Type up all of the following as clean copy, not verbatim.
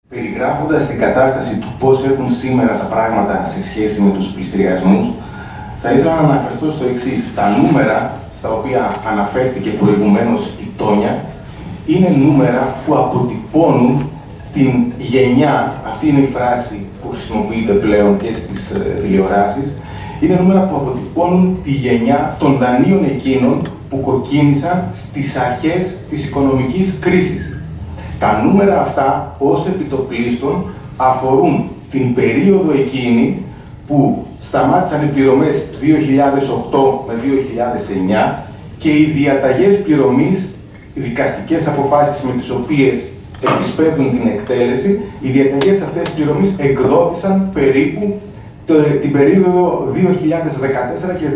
Περιγράφοντας την κατάσταση του πώς έχουν σήμερα τα πράγματα σε σχέση με τους πληστηριασμούς, θα ήθελα να αναφερθώ στο εξής. Τα νούμερα στα οποία αναφέρθηκε προηγουμένως η Τόνια είναι νούμερα που αποτυπώνουν την γενιά, αυτή είναι η φράση που χρησιμοποιείται πλέον και στις τηλεοράσεις, είναι νούμερα που αποτυπώνουν τη γενιά των δανείων εκείνων που κοκκίνησαν στις αρχές της οικονομικής κρίσης. Τα νούμερα αυτά, ως επιτοπλίστων, αφορούν την περίοδο εκείνη που σταμάτησαν οι πληρωμές 2008 με 2009 και οι διαταγές πληρωμής, οι δικαστικές αποφάσεις με τις οποίες επισπεύδουν την εκτέλεση, οι διαταγές αυτές πληρωμής εκδόθησαν περίπου την περίοδο 2014 και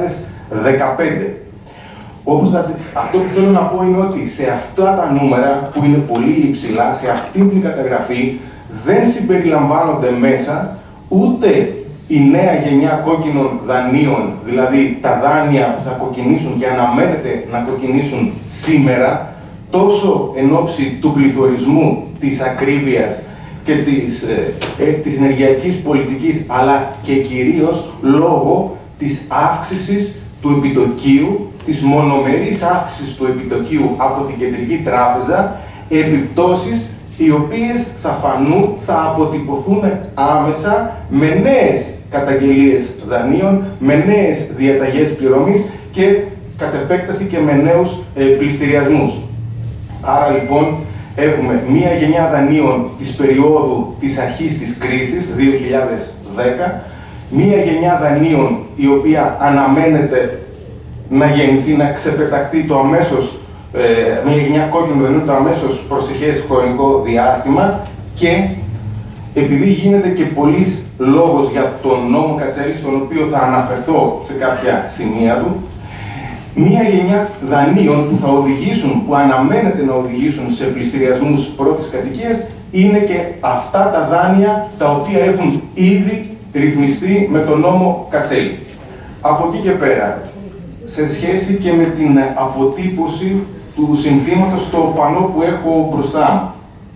2015. Όπως αυτό που θέλω να πω είναι ότι σε αυτά τα νούμερα, που είναι πολύ υψηλά, σε αυτή την καταγραφή, δεν συμπεριλαμβάνονται μέσα ούτε η νέα γενιά κόκκινων δανείων, δηλαδή τα δάνεια που θα κοκκινήσουν και αναμένεται να κοκκινήσουν σήμερα, τόσο εν ώψη του πληθωρισμού, της ακρίβειας και της ενεργειακής πολιτικής, αλλά και κυρίως λόγω της αύξησης του επιτοκίου, της μονομερής αύξησης του επιτοκίου από την Κεντρική Τράπεζα, επιπτώσεις οι οποίες θα αποτυπωθούν άμεσα με νέες καταγγελίες δανείων, με νέες διαταγές πληρωμής και κατ' επέκταση και με νέους πληστηριασμούς. Άρα λοιπόν έχουμε μία γενιά δανείων της περίοδου της αρχής της κρίσης, 2010, μία γενιά δανείων η οποία αναμένεται να γεννηθεί, να ξεπεταχτεί το αμέσως, μια γενιά κόκκινων δανείων το αμέσως προσεχές χρονικό διάστημα και επειδή γίνεται και πολλής λόγος για τον νόμο Κατσέλη, στον οποίο θα αναφερθώ σε κάποια σημεία του, μία γενιά δανείων που θα οδηγήσουν, που αναμένεται να οδηγήσουν σε πληστηριασμούς πρώτης κατοικίας, είναι και αυτά τα δάνεια τα οποία έχουν ήδη ρυθμιστεί με τον νόμο Κατσέλη. Από εκεί και πέρα, σε σχέση και με την αποτύπωση του συνθήματος στο πανό που έχω μπροστά μου.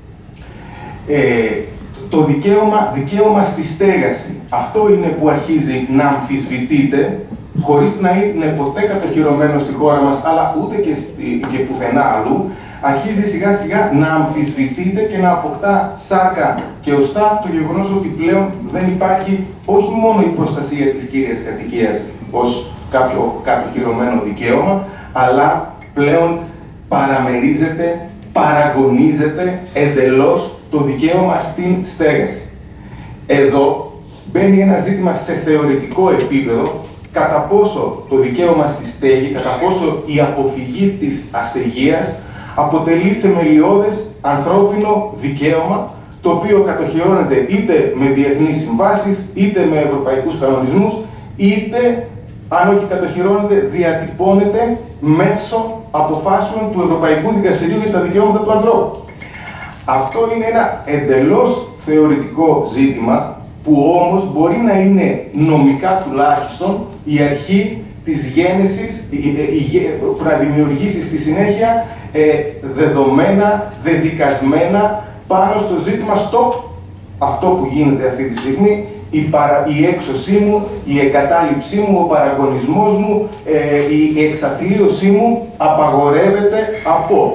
Το δικαίωμα στη στέγαση, αυτό είναι που αρχίζει να αμφισβητείται, χωρίς να είναι ποτέ κατοχυρωμένο στη χώρα μας, αλλά ούτε και πουθενά αλλού, αρχίζει σιγά σιγά να αμφισβητείται και να αποκτά σάρκα και οστά το γεγονός ότι πλέον δεν υπάρχει όχι μόνο η προστασία της κύριας κατοικίας ως κάποιο κατοχυρωμένο δικαίωμα, αλλά πλέον παραμερίζεται, παραγωνίζεται εντελώς το δικαίωμα στην στέγαση. Εδώ μπαίνει ένα ζήτημα σε θεωρητικό επίπεδο, κατά πόσο το δικαίωμα στη στέγη, κατά πόσο η αποφυγή της αστεγίας αποτελεί θεμελιώδες ανθρώπινο δικαίωμα, το οποίο κατοχυρώνεται είτε με διεθνείς συμβάσεις, είτε με ευρωπαϊκούς κανονισμούς, είτε, αν όχι κατοχυρώνεται, διατυπώνεται μέσω αποφάσεων του Ευρωπαϊκού Δικαστηρίου για τα Δικαιώματα του Ανθρώπου. Αυτό είναι ένα εντελώς θεωρητικό ζήτημα, που όμως μπορεί να είναι νομικά τουλάχιστον η αρχή της γένεσης, που να δημιουργήσει στη συνέχεια δεδομένα, δεδικασμένα πάνω στο ζήτημα stop, αυτό που γίνεται αυτή τη στιγμή, η έξωσή μου, η εγκατάλειψή μου, ο παραγωνισμός μου, η εξαθλίωσή μου απαγορεύεται από.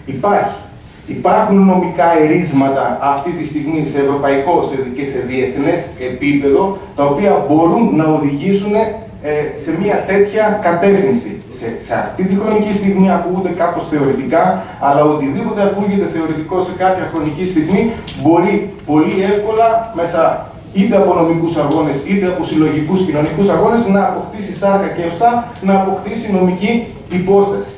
Υπάρχουν νομικά ερίσματα αυτή τη στιγμή σε ευρωπαϊκό και σε διεθνές επίπεδο, τα οποία μπορούν να οδηγήσουν σε μια τέτοια κατεύθυνση. Σε αυτή τη χρονική στιγμή ακούγονται κάπως θεωρητικά, αλλά οτιδήποτε ακούγεται θεωρητικό σε κάποια χρονική στιγμή μπορεί πολύ εύκολα μέσα είτε από νομικούς αγώνες, είτε από συλλογικούς κοινωνικούς αγώνες να αποκτήσει σάρκα και οστά, να αποκτήσει νομική υπόσταση.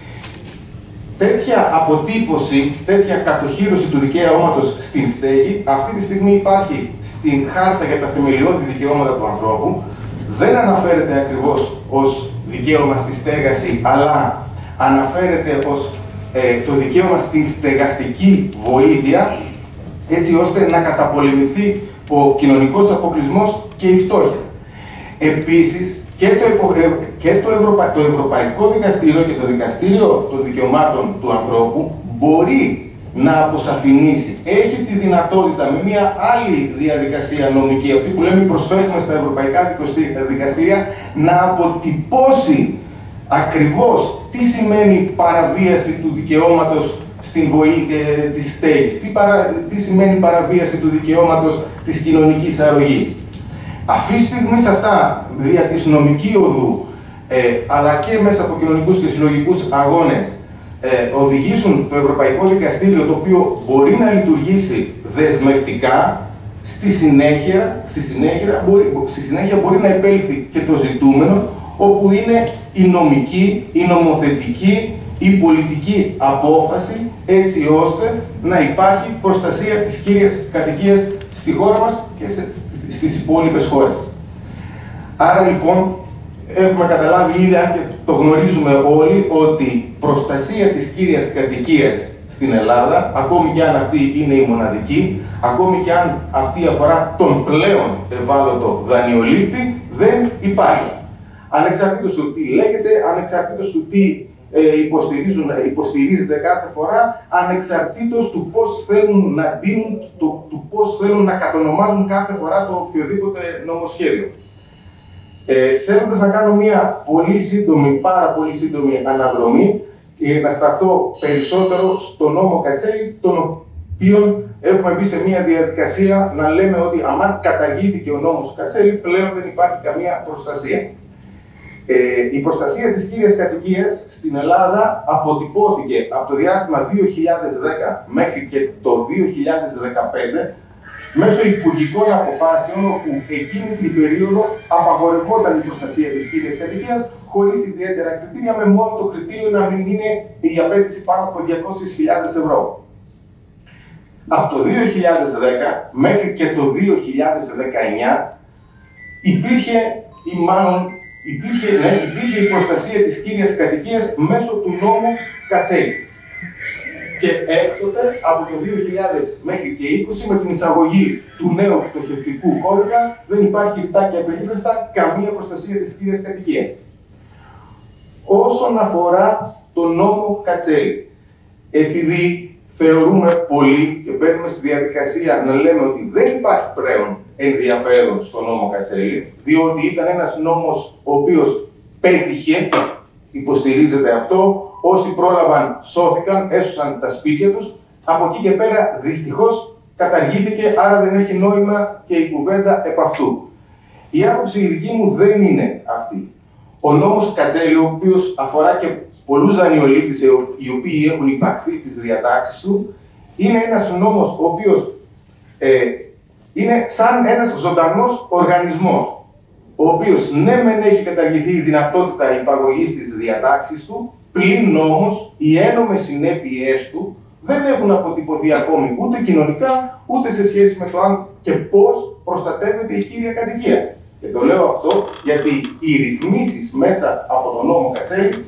Τέτοια αποτύπωση, τέτοια κατοχύρωση του δικαιώματος στην στέγη, αυτή τη στιγμή υπάρχει στην Χάρτα για τα Θεμελιώδη Δικαιώματα του Ανθρώπου. Δεν αναφέρεται ακριβώς ως δικαίωμα στη στέγαση, αλλά αναφέρεται ως το δικαίωμα στην στεγαστική βοήθεια, έτσι ώστε να καταπολεμηθεί ο κοινωνικός αποκλεισμός και η φτώχεια. Επίσης, και το Ευρωπαϊκό Δικαστήριο και το Δικαστήριο των Δικαιωμάτων του Ανθρώπου μπορεί να αποσαφηνίσει. Έχει τη δυνατότητα με μια άλλη διαδικασία νομική, αυτή που λέμε προσφέρουμε στα ευρωπαϊκά δικαστήρια, να αποτυπώσει ακριβώς τι σημαίνει παραβίαση του δικαιώματος της στέγης, τι σημαίνει παραβίαση του δικαιώματος της κοινωνικής αρρωγής. Αυτή τη στιγμή σε αυτά, δια της νομική οδού, αλλά και μέσα από κοινωνικούς και συλλογικούς αγώνες, οδηγήσουν το Ευρωπαϊκό Δικαστήριο, το οποίο μπορεί να λειτουργήσει δεσμευτικά, στη συνέχεια μπορεί να επέλθει και το ζητούμενο, όπου είναι η νομική, η νομοθετική, η πολιτική απόφαση, έτσι ώστε να υπάρχει προστασία της κύριας κατοικίας στη χώρα μας και στις υπόλοιπες χώρες. Άρα λοιπόν, έχουμε καταλάβει ήδη, αν και το γνωρίζουμε όλοι, ότι προστασία της κύριας κατοικίας στην Ελλάδα, ακόμη και αν αυτή είναι η μοναδική, ακόμη και αν αυτή αφορά τον πλέον ευάλωτο δανειολήπτη, δεν υπάρχει. Ανεξαρτήτως του τι λέγεται, ανεξαρτήτως του τι υποστηρίζεται κάθε φορά, ανεξαρτήτως του πώς θέλουν να δίνουν, του πώς θέλουν να κατονομάζουν κάθε φορά το οποιοδήποτε νομοσχέδιο. Θέλοντας να κάνω μια πολύ σύντομη, πάρα πολύ σύντομη αναδρομή, να σταθώ περισσότερο στο νόμο Κατσέλη, τον οποίο έχουμε μπει σε μια διαδικασία να λέμε ότι αν καταργήθηκε ο νόμος Κατσέλη, πλέον δεν υπάρχει καμία προστασία. Η προστασία της κύριας κατοικίας στην Ελλάδα αποτυπώθηκε από το διάστημα 2010 μέχρι και το 2015 μέσω υπουργικών αποφάσεων, όπου εκείνη την περίοδο απαγορευόταν η προστασία της κύριας κατοικίας χωρίς ιδιαίτερα κριτήρια, με μόνο το κριτήριο να μην είναι η απέτηση πάνω από 200.000 ευρώ. Από το 2010 μέχρι και το 2019 υπήρχε η προστασία της κύριας κατοικίας μέσω του νόμου Κατσέλη. Και έκτοτε, από το 2000 μέχρι και 20, με την εισαγωγή του νέου πτωχευτικού κώδικα, δεν υπάρχει ρητά και απερίφραστα καμία προστασία της κύριας κατοικίας. Όσον αφορά τον νόμο Κατσέλη, επειδή θεωρούμε πολύ και μπαίνουμε στη διαδικασία να λέμε ότι δεν υπάρχει πλέον ενδιαφέρον στον νόμο Κατσέλη, διότι ήταν ένας νόμος ο οποίος πέτυχε, υποστηρίζεται αυτό, όσοι πρόλαβαν σώθηκαν, έσωσαν τα σπίτια τους, από εκεί και πέρα δυστυχώς καταργήθηκε, άρα δεν έχει νόημα και η κουβέντα επ' αυτού. Η άποψη η δική μου δεν είναι αυτή. Ο νόμος Κατσέλη, ο οποίος αφορά και πολλούς δανειολήπτες οι οποίοι έχουν υπαχθεί στις διατάξεις του, είναι ένας νόμος ο οποίος είναι σαν ένας ζωντανός οργανισμός, ο οποίος ναι μεν έχει καταργηθεί η δυνατότητα υπαγωγής της διατάξης του, πλην όμως οι ένομες συνέπειές του δεν έχουν αποτυπωθεί ακόμη ούτε κοινωνικά, ούτε σε σχέση με το αν και πώς προστατεύεται η κύρια κατοικία. Και το λέω αυτό γιατί οι ρυθμίσεις μέσα από τον νόμο Κατσέλη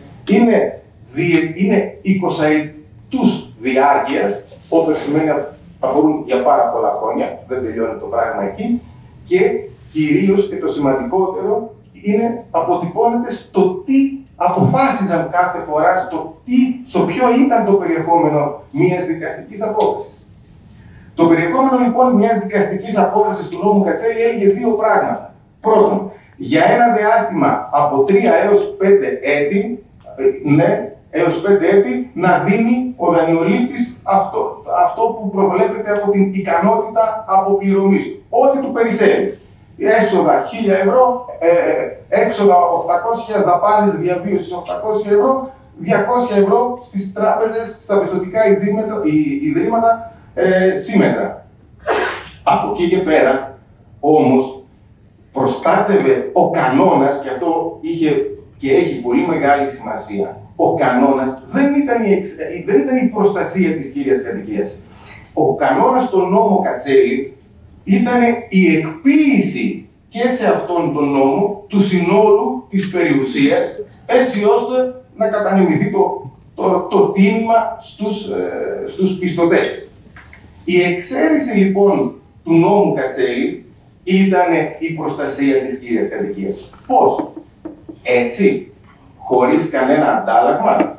είναι 20 ετούς διάρκειας, όπως σημαίνει αφορούν για πάρα πολλά χρόνια, δεν τελειώνει το πράγμα εκεί, και κυρίως και το σημαντικότερο είναι αποτυπώνεται στο τι αποφάσιζαν κάθε φορά, στο ποιο ήταν το περιεχόμενο μιας δικαστικής απόφασης. Το περιεχόμενο λοιπόν μιας δικαστικής απόφασης του νόμου Κατσέλη έλεγε δύο πράγματα. Πρώτον, για ένα διάστημα από 3 έως 5 έτη, έως 5 έτη, να δίνει ο δανειολήπτης αυτό που προβλέπεται από την ικανότητα αποπληρωμής του. Ό,τι του περισσεύει. Έσοδα 1.000 ευρώ, έξοδα 800, δαπάνες διαβίωσης 800 ευρώ, 200 ευρώ στις τράπεζες, στα πιστωτικά ιδρύματα σύμμετρα. Από εκεί και πέρα, όμως, προστάτευε ο κανόνας, και αυτό είχε και έχει πολύ μεγάλη σημασία. Ο κανόνας δεν ήταν η προστασία της κύριας κατοικίας. Ο κανόνας στον νόμο Κατσέλη ήταν η εκποίηση και σε αυτόν τον νόμο του συνόλου της περιουσίας, έτσι ώστε να κατανεμηθεί το τίμημα στους πιστωτές. Η εξαίρεση λοιπόν του νόμου Κατσέλη ήταν η προστασία της κύριας κατοικίας. Πώς? Έτσι, χωρίς κανένα αντάλλαγμα.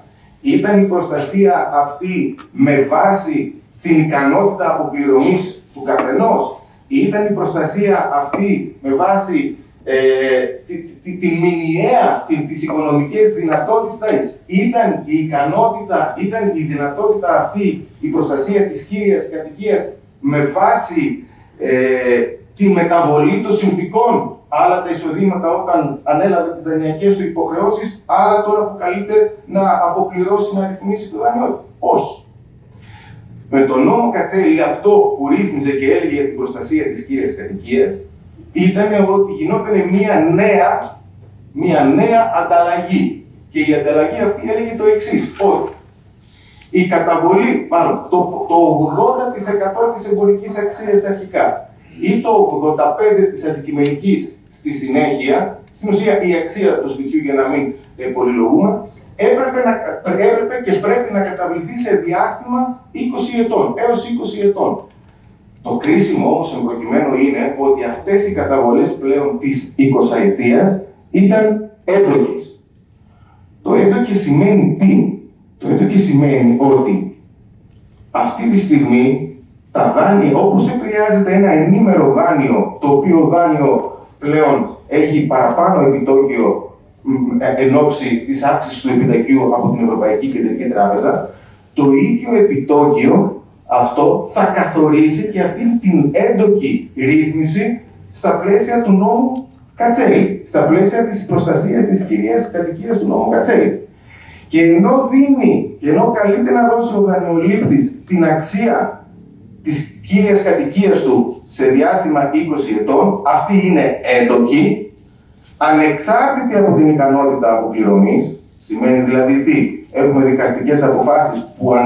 Ήταν η προστασία αυτή με βάση την ικανότητα αποπληρωμής του καθενός? Ήταν η προστασία αυτή με βάση την μηνιαία, τις οικονομικές δυνατότητες? Ήταν η ικανότητα, ήταν η δυνατότητα αυτή, η προστασία της κύριας κατοικίας με βάση τη μεταβολή των συνθήκων? Άλλα τα εισοδήματα όταν ανέλαβε τις δανειακές του υποχρεώσεις, άλλα τώρα που καλείται να αποπληρώσει, να ρυθμίσει το δανειό. Όχι. Με τον νόμο Κατσέλη αυτό που ρύθμιζε και έλεγε για την προστασία της κύριας κατοικίας ήταν ότι γινόταν μια νέα ανταλλαγή. Και η ανταλλαγή αυτή έλεγε το εξής, ότι η καταβολή, μάλλον το 80% της εμπορικής αξίας αρχικά ή το 85% της αντικειμενικής στη συνέχεια, στην ουσία η αξία του σπιτιού, για να μην πολυλογούμε, έπρεπε και πρέπει να καταβληθεί σε διάστημα 20 ετών, έως 20 ετών. Το κρίσιμο όμως εμπροκειμένου είναι ότι αυτές οι καταβολές πλέον της 20ετίας ήταν έντοκες. Το έντοκε σημαίνει τι? Το έντοκε σημαίνει ότι αυτή τη στιγμή τα δάνεια, όπως επηρεάζεται ένα ενήμερο δάνειο, το οποίο δάνειο πλέον έχει παραπάνω επιτόκιο εν ώψη της αύξησης του επιτοκίου από την Ευρωπαϊκή Κεντρική Τράπεζα, το ίδιο επιτόκιο αυτό θα καθορίσει και αυτή την έντοκη ρύθμιση στα πλαίσια του νόμου Κατσέλη, στα πλαίσια της προστασίας της κυρίας κατοικίας του νόμου Κατσέλη. Και ενώ καλείται να δώσει ο δανειολήπτης την αξία της κύριας κατοικίας του σε διάστημα 20 ετών, αυτή είναι έντοκη, ανεξάρτητη από την ικανότητα αποπληρωμής. Σημαίνει δηλαδή τι? Έχουμε δικαστικές αποφάσεις που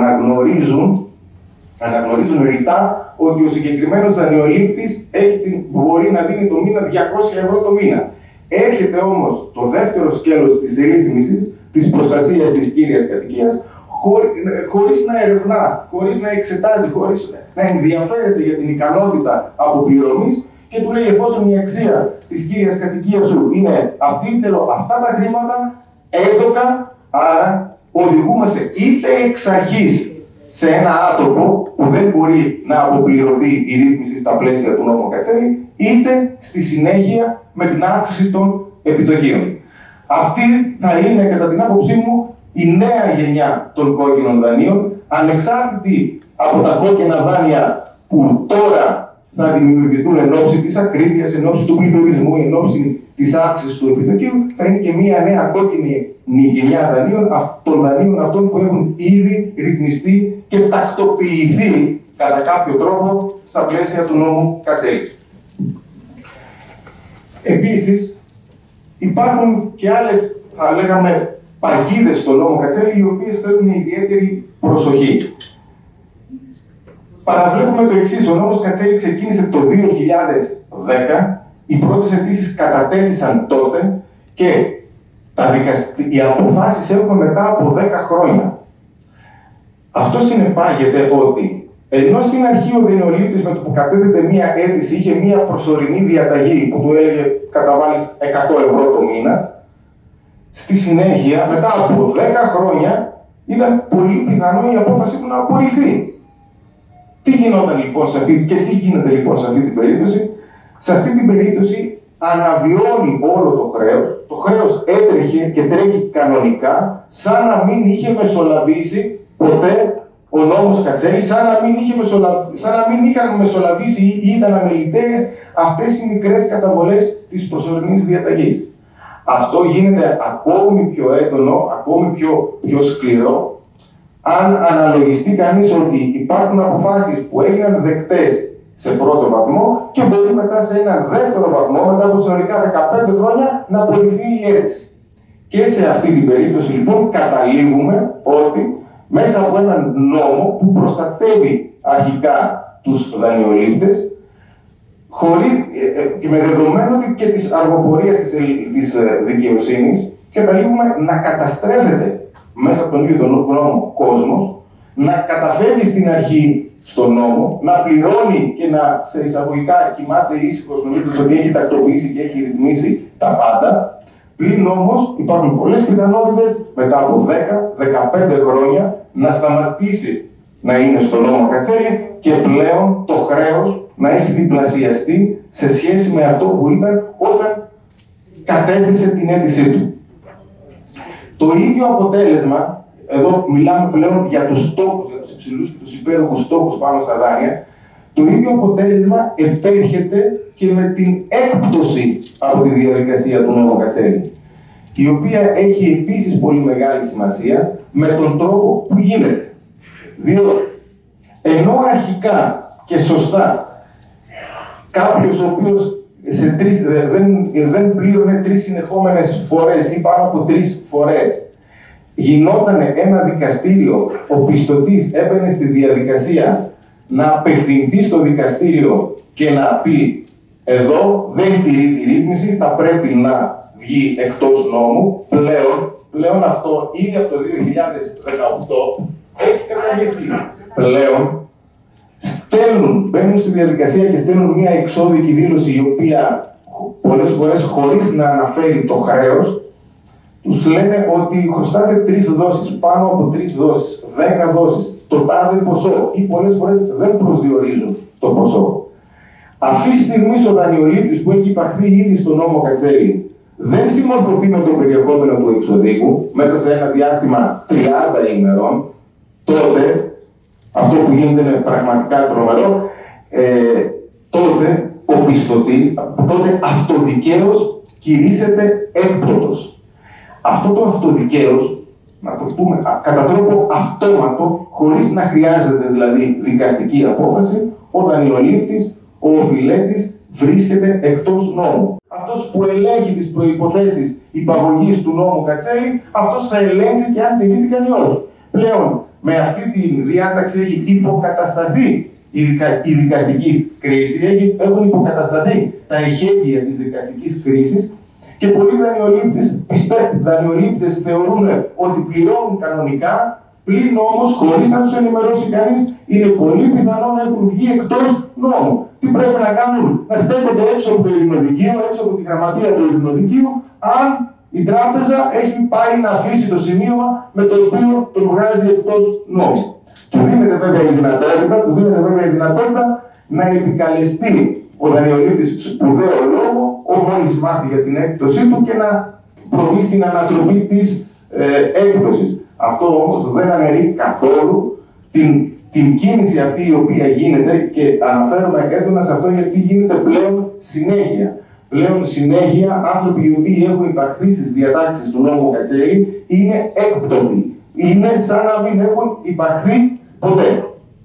αναγνωρίζουν ρητά ότι ο συγκεκριμένος δανειολήπτης μπορεί να δίνει το μήνα 200 ευρώ το μήνα. Έρχεται όμως το δεύτερο σκέλος της ρύθμισης, της προστασίας της κύριας κατοικίας, χωρίς να ερευνά, χωρίς να εξετάζει, χωρίς να ενδιαφέρεται για την ικανότητα αποπληρωμής και του λέει, εφόσον η αξία της κύριας κατοικίας σου είναι αυτή, θέλω αυτά τα χρήματα, έντοκα, άρα οδηγούμαστε είτε εξ αρχής σε ένα άτομο που δεν μπορεί να αποπληρωθεί η ρύθμιση στα πλαίσια του νόμου Κατσέλη, είτε στη συνέχεια με την αύξηση των επιτοκίων. Αυτή θα είναι, κατά την άποψή μου, η νέα γενιά των κόκκινων δανείων, ανεξάρτητη από τα κόκκινα δάνεια που τώρα θα δημιουργηθούν εν ώψη της ακρίβειας, εν ώψη του πληθωρισμού, εν ώψη της αύξησης του επιτοκίου, θα είναι και μια νέα κόκκινη γενιά δανείων, των δανείων αυτών που έχουν ήδη ρυθμιστεί και τακτοποιηθεί κατά κάποιο τρόπο στα πλαίσια του νόμου Κατσέλη. Επίσης, υπάρχουν και άλλες, θα λέγαμε, παγίδες στο νόμο Κατσέλη, οι οποίες θέλουν ιδιαίτερη προσοχή. Παραβλέπουμε το εξής: ο νόμος Κατσέλη ξεκίνησε το 2010, οι πρώτες αιτήσεις κατατέθησαν τότε και οι αποφάσεις έχουμε μετά από 10 χρόνια. Αυτό συνεπάγεται ότι ενώ στην αρχή ο δανειολήπτης με το που κατέθετε μία αίτηση είχε μία προσωρινή διαταγή που του έλεγε καταβάλεις 100 ευρώ το μήνα, στη συνέχεια, μετά από 10 χρόνια, ήταν πολύ πιθανό η απόφαση του να απορριφθεί. Τι γινόταν λοιπόν και τι γίνεται λοιπόν σε αυτή την περίπτωση? Σε αυτή την περίπτωση αναβιώνει όλο το χρέος. Το χρέος έτρεχε και τρέχει κανονικά, σαν να μην είχε μεσολαβήσει ποτέ ο νόμος Κατσέλη, σαν να μην είχαν μεσολαβήσει ή ήταν αμεληταίες αυτές οι μικρές καταβολές της προσωρινής διαταγής. Αυτό γίνεται ακόμη πιο έντονο, ακόμη πιο σκληρό, αν αναλογιστεί κανείς ότι υπάρχουν αποφάσεις που έγιναν δεκτές σε πρώτο βαθμό και μπορεί μετά σε έναν δεύτερο βαθμό, μετά από συνολικά 15 χρόνια, να απορριφθεί η αίτηση. Και σε αυτή την περίπτωση, λοιπόν, καταλήγουμε ότι μέσα από έναν νόμο που προστατεύει αρχικά τους δανειολήπτες, και με δεδομένο ότι και της αργοπορίας της δικαιοσύνης, καταλήγουμε να καταστρέφεται μέσα από τον ίδιο τον νόμο κόσμος, να καταφεύγει στην αρχή στον νόμο, να πληρώνει και να σε εισαγωγικά κοιμάται ήσυχος, νομίζοντας ότι έχει τακτοποιήσει και έχει ρυθμίσει τα πάντα, Πλην όμως υπάρχουν πολλές πιθανότητες μετά από 10-15 χρόνια να σταματήσει να είναι στο νόμο Κατσέλη και πλέον το χρέος να έχει διπλασιαστεί σε σχέση με αυτό που ήταν όταν κατέθεσε την αίτησή του. Το ίδιο αποτέλεσμα, εδώ μιλάμε πλέον για τους στόχους, για τους υψηλούς και τους υπέροχους στόχους πάνω στα δάνεια, το ίδιο αποτέλεσμα επέρχεται και με την έκπτωση από τη διαδικασία του νόμου Κατσέλη, η οποία έχει επίσης πολύ μεγάλη σημασία με τον τρόπο που γίνεται. Διότι, ενώ αρχικά και σωστά κάποιος ο οποίος δεν πλήρωνε 3 συνεχόμενες φορές ή πάνω από 3 φορές, γινόταν ένα δικαστήριο, ο πιστωτής έμπαινε στη διαδικασία να απευθυνθεί στο δικαστήριο και να πει εδώ δεν τηρεί τη ρύθμιση, θα πρέπει να βγει εκτός νόμου. Πλέον αυτό ήδη από το 2018 έχει καταργηθεί. Πλέον μπαίνουν στη διαδικασία και στέλνουν μια εξώδικη δήλωση η οποία πολλές φορές χωρίς να αναφέρει το χρέος, τους λένε ότι χρωστάτε 3 δόσεις, πάνω από 3 δόσεις, 10 δόσεις, το τάδε ποσό ή πολλές φορές δεν προσδιορίζουν το ποσό. Αυτή τη στιγμή ο δανειολήπτης που έχει υπαχθεί ήδη στο νόμο Κατσέλη δεν συμμορφωθεί με το περιεχόμενο του εξοδίκου μέσα σε ένα διάστημα 30 ημερών, τότε αυτό που γίνεται είναι πραγματικά τρομερό, τότε ο πιστωτής, τότε αυτοδικαίως κηρύσσεται έκπτωτος. Αυτό το αυτοδικαίως, να το πούμε κατά τρόπο αυτόματο, χωρίς να χρειάζεται δηλαδή δικαστική απόφαση, ο δανειολήπτης, ο οφειλέτης βρίσκεται εκτός νόμου. Αυτός που ελέγχει τις προϋποθέσεις υπαγωγής του νόμου Κατσέλη, αυτός θα ελέγξει και αν τηρήθηκαν ή όχι. Πλέον, με αυτή τη διάταξη έχει υποκατασταθεί η δικαστική κρίση, έχουν υποκατασταθεί τα εχέγγυα της δικαστικής κρίσης και πολλοί δανειολήπτες θεωρούν ότι πληρώνουν κανονικά, πλην όμως χωρίς να τους ενημερώσει κανείς, είναι πολύ πιθανό να έχουν βγει εκτός νόμου. Τι πρέπει να κάνουν? Να στέκονται έξω από το ειρηνοδικείο, έξω από τη γραμματεία του ειρηνοδικείου, αν η τράπεζα έχει πάει να αφήσει το σημείωμα με το οποίο τον βγάζει εκτός νόμου. Του δίνεται βέβαια η δυνατότητα να επικαλεστεί ο δανειολήπτης σπουδαίο λόγο, μόλις μάθει για την έκπτωσή του και να προβεί στην ανατροπή της έκπτωσης. Αυτό όμως δεν αναιρεί καθόλου την κίνηση αυτή η οποία γίνεται, και αναφέρομαι έντονα σε αυτό γιατί γίνεται πλέον συνέχεια. Πλέον συνέχεια άνθρωποι οι οποίοι έχουν υπαχθεί στις διατάξεις του νόμου Κατσέλη είναι έκπτωτοι. Είναι σαν να μην έχουν υπαχθεί ποτέ.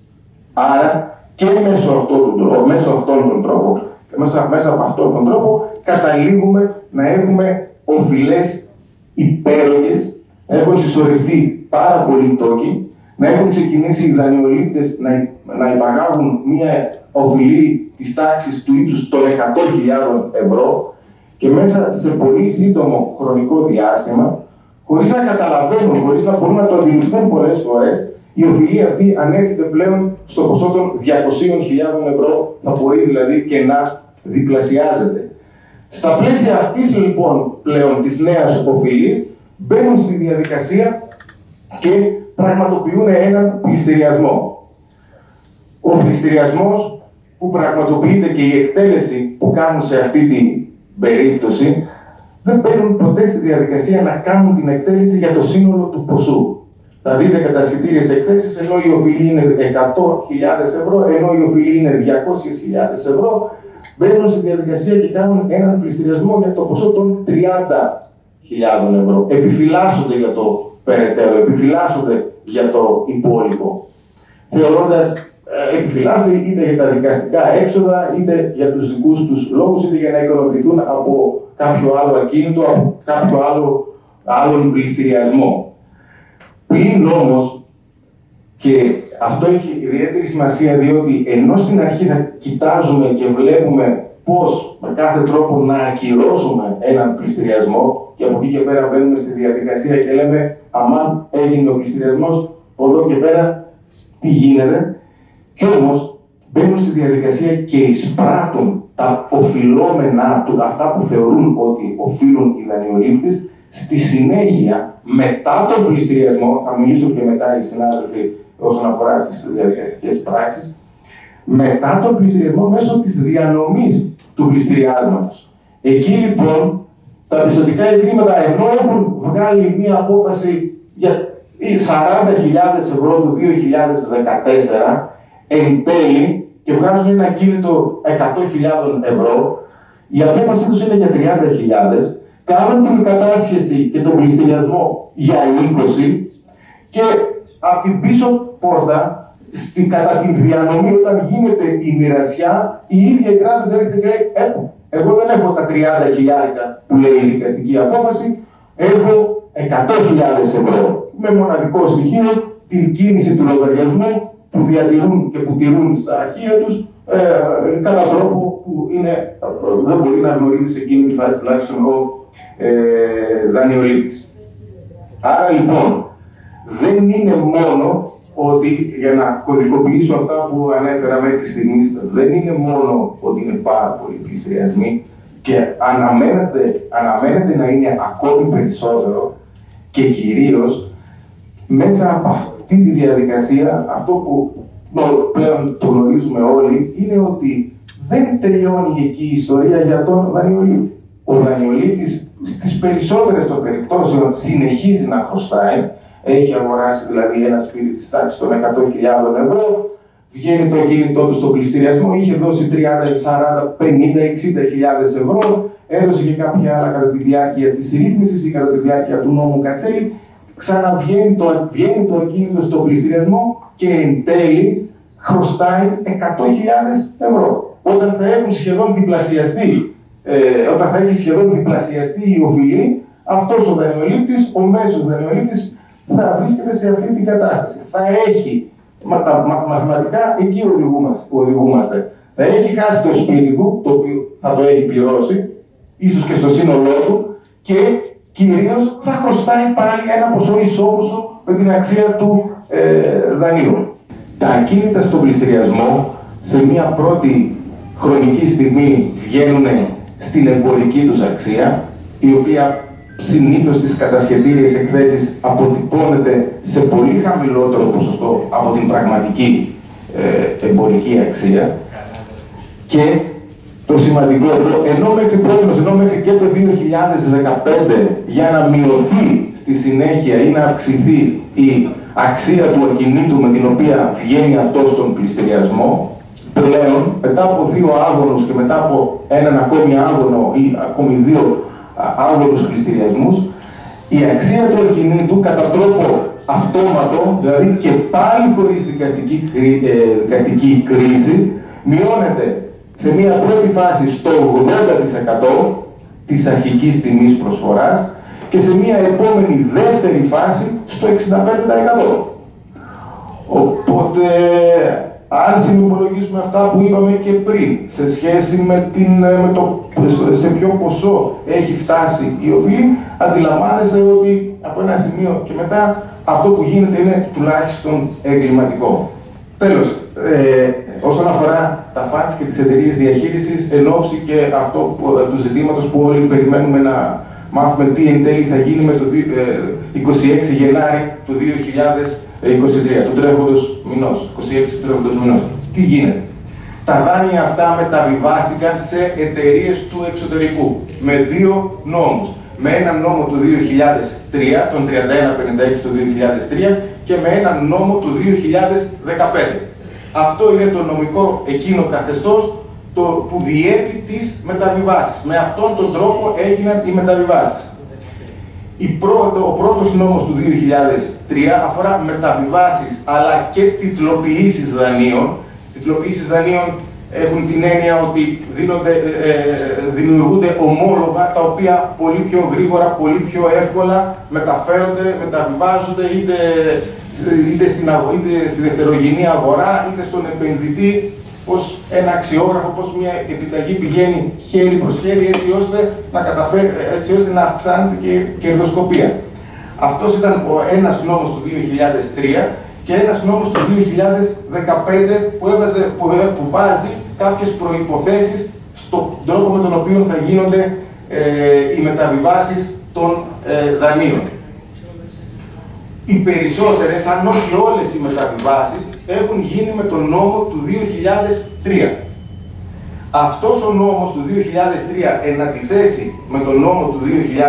Άρα και μέσω αυτόν τον τρόπο, μέσα από αυτόν τον τρόπο καταλήγουμε να έχουμε οφειλές υπέρογες, να έχουν συσσωρευτεί πάρα πολλοί τόκοι, να έχουν ξεκινήσει οι δανειολήπτες να υπαγάγουν μία οφειλή της τάξης του ύψους των 100.000 ευρώ και μέσα σε πολύ σύντομο χρονικό διάστημα, χωρίς να καταλαβαίνουν, χωρίς να μπορούν να το αντιληφθούν πολλές φορές, η οφειλή αυτή ανέρχεται πλέον στο ποσό των 200.000 ευρώ, θα μπορεί δηλαδή και να διπλασιάζεται. Στα πλαίσια αυτής λοιπόν πλέον της νέας οφειλής, μπαίνουν στη διαδικασία και πραγματοποιούν έναν πληστηριασμό. Ο πληστηριασμός που πραγματοποιείται και η εκτέλεση που κάνουν σε αυτή την περίπτωση δεν μπαίνουν ποτέ στη διαδικασία να κάνουν την εκτέλεση για το σύνολο του ποσού. Θα δείτε κατασχετήριες εκθέσεις, ενώ η οφειλή είναι 100.000 ευρώ, ενώ η οφειλή είναι 200.000 ευρώ, μπαίνουν στη διαδικασία και κάνουν έναν πληστηριασμό για το ποσό των 30.000 ευρώ. Επιφυλάσσονται για το περαιτέρω, επιφυλάσσονται για το υπόλοιπο. Θεωρώντας, επιφυλάσσονται είτε για τα δικαστικά έξοδα, είτε για τους δικούς τους λόγους, είτε για να ικανοποιηθούν από κάποιο άλλο ακίνητο, από κάποιο άλλον πληστηριασμό. Πλην όμως, και αυτό έχει ιδιαίτερη σημασία, διότι ενώ στην αρχή θα κοιτάζουμε και βλέπουμε πώς με κάθε τρόπο να ακυρώσουμε έναν πληστηριασμό, και από εκεί και πέρα μπαίνουμε στη διαδικασία και λέμε αμάν έγινε ο πληστηριασμός, από εδώ και πέρα τι γίνεται. Κι όμως μπαίνουν στη διαδικασία και εισπράττουν τα οφειλόμενά του, αυτά που θεωρούν ότι οφείλουν οι δανειολήπτες, στη συνέχεια, μετά τον πληστηριασμό, θα μιλήσουν και μετά οι συνάδελφοι όσον αφορά τις διαδικαστικές πράξεις, μετά τον πληστηριασμό μέσω της διανομής του πληστηριάσματος. Εκεί λοιπόν τα πιστωτικά ιδρύματα, ενώ έχουν βγάλει μία απόφαση για 40.000 ευρώ του 2014, εν τέλει, και βγάζουν ένα ακίνητο 100.000 ευρώ, η απόφαση τους είναι για 30.000, κάνουν την κατάσχεση και τον πληστηριασμό για 20 και από την πίσω πόρτα, κατά τη διανομή, όταν γίνεται η μοιρασιά, η ίδια η τράπεζα έρχεται και λέει: εγώ δεν έχω τα 30.000 που λέει η δικαστική απόφαση, έχω 100.000 ευρώ. Με μοναδικό στοιχείο την κίνηση του λογαριασμού που διατηρούν και που τηρούν στα αρχεία τους κατά τρόπο που δεν μπορεί να γνωρίζει σε εκείνη τη φάση τουλάχιστον ο δανειολήπτης. Άρα λοιπόν, δεν είναι μόνο ότι, για να κωδικοποιήσω αυτά που ανέφερα μέχρι στιγμής, δεν είναι μόνο ότι είναι πάρα πολλοί πληστηριασμοί και αναμένεται να είναι ακόμη περισσότερο και κυρίως μέσα από αυτή τη διαδικασία, αυτό που πλέον το γνωρίζουμε όλοι, είναι ότι δεν τελειώνει εκεί η ιστορία για τον δανειολήπτη. Ο δανειολήπτης στις περισσότερες των περιπτώσεων συνεχίζει να χρωστάει. Έχει αγοράσει δηλαδή ένα σπίτι της τάξης των 100.000 ευρώ, βγαίνει το ακίνητό του στον πληστηριασμό, είχε δώσει 30, 40, 50, 60.000 ευρώ, έδωσε και κάποια άλλα κατά τη διάρκεια της ρύθμισης ή κατά τη διάρκεια του νόμου Κατσέλη, ξαναβγαίνει το ακίνητο στον πληστηριασμό και εν τέλει χρωστάει 100.000 ευρώ. Όταν θα έχει σχεδόν διπλασιαστεί η οφειλή, αυτός ο δανειολήπτης, ο μέσος δανειολήπτης, θα βρίσκεται σε αυτή την κατάσταση. Θα έχει, μαθηματικά εκεί οδηγούμαστε, θα έχει χάσει το σπίτι του, το οποίο θα το έχει πληρώσει, ίσως και στο σύνολό του, και κυρίως θα χρωστάει πάλι ένα ποσό ισόποσο με την αξία του δανείου. Τα ακίνητα στον πληστηριασμό σε μια πρώτη χρονική στιγμή βγαίνουν στην εμπορική τους αξία, η οποία συνήθως στις κατασχετήριες εκθέσεις αποτυπώνεται σε πολύ χαμηλότερο ποσοστό από την πραγματική εμπορική αξία. Και το σημαντικότερο, ενώ μέχρι και το 2015 για να μειωθεί στη συνέχεια ή να αυξηθεί η αξία του ακινήτου με την οποία βγαίνει αυτό στον πληστηριασμό, πλέον μετά από 2 άγωνους και μετά από έναν ακόμη άγωνο ή ακόμη 2 άγωνους πληστηριασμούς, η αξία του ακινήτου κατά τρόπο αυτόματο, δηλαδή και πάλι χωρίς δικαστική κρίση, μειώνεται σε μια πρώτη φάση στο 80% της αρχικής τιμής προσφοράς και σε μια επόμενη δεύτερη φάση στο 65%. Οπότε, αν συνυπολογίσουμε αυτά που είπαμε και πριν, σε σχέση με σε ποιο ποσό έχει φτάσει η οφειλή, αντιλαμβάνεστε ότι από ένα σημείο και μετά αυτό που γίνεται είναι τουλάχιστον εγκληματικό. Τέλος, όσον αφορά τα funds και τις εταιρείες διαχείρισης, εν ώψη και του ζητήματος που όλοι περιμένουμε να μάθουμε τι εν τέλει θα γίνει με το 26 Γενάρη του 2023, του τρέχοντος μηνός, 26 του τρέχοντος μηνός. Τι γίνεται? Τα δάνεια αυτά μεταβιβάστηκαν σε εταιρείες του εξωτερικού με 2 νόμους. Με έναν νόμο του 2003, τον 3156 του 2003 και με έναν νόμο του 2015. Αυτό είναι το νομικό εκείνο καθεστώς που διέπει τις μεταβιβάσεις. Με αυτόν τον τρόπο έγιναν οι μεταβιβάσεις. Ο πρώτος νόμος του 2003 αφορά μεταβιβάσεις αλλά και τιτλοποιήσεις δανείων. Τιτλοποιήσεις δανείων έχουν την έννοια ότι δημιουργούνται ομόλογα τα οποία πολύ πιο γρήγορα, πολύ πιο εύκολα μεταφέρονται, μεταβιβάζονται είτε στη δευτερογενή αγορά είτε στον επενδυτή ως ένα αξιόγραφο, πως μια επιταγή πηγαίνει χέρι προς χέρι έτσι ώστε να αυξάνεται και η κερδοσκοπία. Αυτός ήταν ένας νόμος του 2003 και ένας νόμος του 2015 που βάζει κάποιες προϋποθέσεις στον τρόπο με τον οποίο θα γίνονται οι μεταβιβάσεις των δανείων. Οι περισσότερες, αν όχι όλες οι μεταβιβάσεις, έχουν γίνει με τον νόμο του 2003. Αυτός ο νόμος του 2003, εν αντιθέσει με τον νόμο του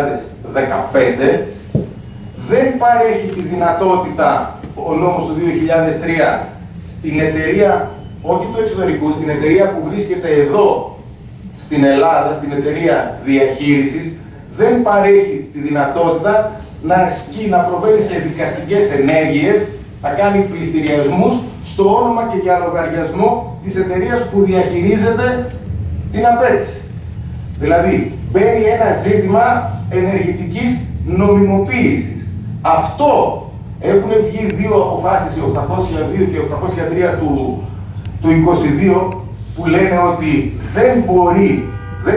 2015, δεν παρέχει τη δυνατότητα ο νόμος του 2003 στην εταιρεία, όχι του εξωτερικού, στην εταιρεία που βρίσκεται εδώ στην Ελλάδα, στην εταιρεία διαχείρισης, δεν παρέχει τη δυνατότητα να προβαίνει σε δικαστικές ενέργειες, να κάνει πληστηριασμούς στο όνομα και για λογαριασμό της εταιρείας που διαχειρίζεται την απέτηση. Δηλαδή, μπαίνει ένα ζήτημα ενεργητικής νομιμοποίησης. Αυτό έχουν βγει δύο αποφάσεις, η 802 και η 803 του 22, που λένε ότι δεν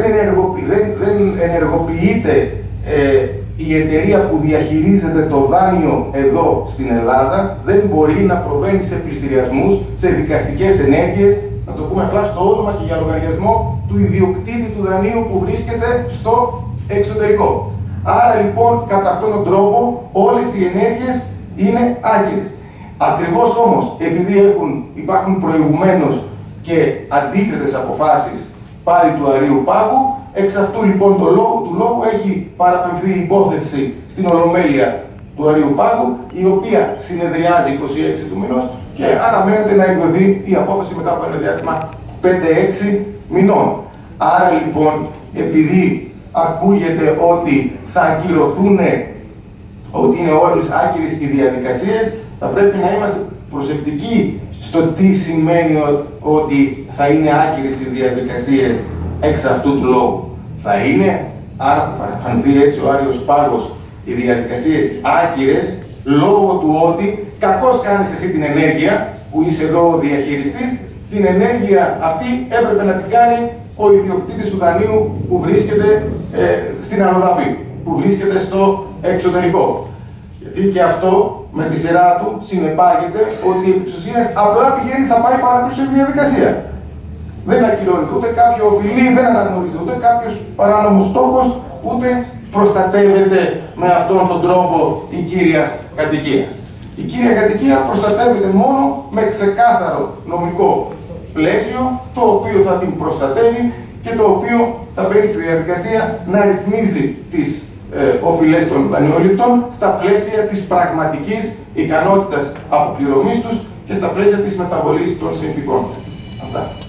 ενεργοποιείται η εταιρεία που διαχειρίζεται το δάνειο εδώ στην Ελλάδα, δεν μπορεί να προβαίνει σε πληστηριασμούς, σε δικαστικές ενέργειες, θα το πούμε απλά στο όνομα και για λογαριασμό του ιδιοκτήτη του δανείου που βρίσκεται στο εξωτερικό. Άρα λοιπόν, κατά αυτόν τον τρόπο, όλες οι ενέργειες είναι άκυρες. Ακριβώς όμως, επειδή υπάρχουν προηγουμένως και αντίθετες αποφάσεις πάλι του Αρείου Πάγου, εξ αυτού λοιπόν του λόγου έχει παραπεμφθεί η υπόθεση στην Ολομέλεια του Αρείου Πάγου, η οποία συνεδριάζει 26 του μηνός και αναμένεται να εκδοθεί η απόφαση μετά από ένα διάστημα 5-6 μηνών. Άρα λοιπόν, επειδή ακούγεται ότι θα ακυρωθούν, ότι είναι όλες άκυρες οι διαδικασίες, θα πρέπει να είμαστε προσεκτικοί στο τι σημαίνει ότι θα είναι άκυρες οι διαδικασίες εξ αυτού του λόγου. Θα είναι, αν δει έτσι ο Άρειος Πάγος, οι διαδικασίες άκυρες λόγω του ότι κακώς κάνεις εσύ την ενέργεια που είσαι εδώ ο διαχειριστής, την ενέργεια αυτή έπρεπε να την κάνει ο ιδιοκτήτης του δανείου που βρίσκεται στην Αλοδαπή, που βρίσκεται στο εξωτερικό. Γιατί και αυτό με τη σειρά του συνεπάγεται ότι επί της ουσίας απλά πηγαίνει, θα πάει παραπίσω η διαδικασία. Δεν ακυρώνεται ούτε κάποιο οφειλή, δεν αναγνωρίζεται ούτε κάποιος παράνομος στόχος, ούτε προστατεύεται με αυτόν τον τρόπο η κύρια κατοικία. Η κύρια κατοικία προστατεύεται μόνο με ξεκάθαρο νομικό πλαίσιο, το οποίο θα την προστατεύει και το οποίο θα μπαίνει στη διαδικασία να ρυθμίζει τις οφειλές των δανειοληπτών στα πλαίσια της πραγματικής ικανότητας αποπληρωμής τους και στα πλαίσια της μεταβολής των συνθηκών. Αυτά.